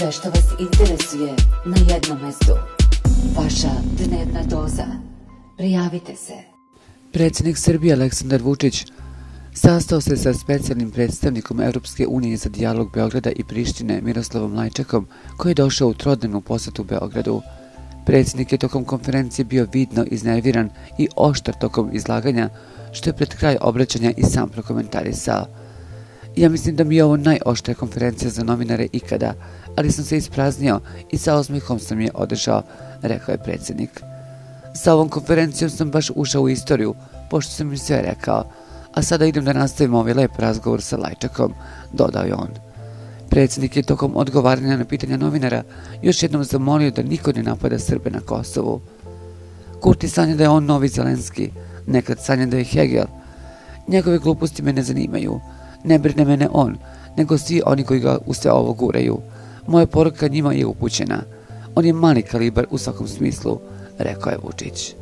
Sve što vas interesuje na jednom mestu. Vaša dnevna doza. Prijavite se. Predsjednik Srbije Aleksandar Vučić sastao se sa specijalnim predstavnikom Europske unije za dijalog Beograda i Prištine Miroslavom Lajčakom, koji je došao u trodnevnu posetu Beogradu. Predsjednik je tokom konferencije bio vidno iznerviran i oštar tokom izlaganja, što je pred kraj obraćanja i sam prokomentarisao. Ja mislim da mi je ovo najoštrija konferencija za novinare ikada, ali sam se ispraznio i sa osmehom sam je održao, rekao je predsjednik. Sa ovom konferencijom sam baš ušao u istoriju, pošto sam mi sve rekao, a sada idem da nastavim ovaj lep razgovor sa Lajčakom, dodao je on. Predsjednik je tokom odgovaranja na pitanja novinara još jednom zamolio da niko ne napada Srbe na Kosovu. Kurti sanja da je on novi Zelenski, nekad sanja da je Hegel. Njegove gluposti me ne zanimaju. Ne brine mene on, nego svi oni koji ga u sve ovo guraju. Moja poruka njima je upućena. On je mali kalibar u svakom smislu, rekao je Vučić.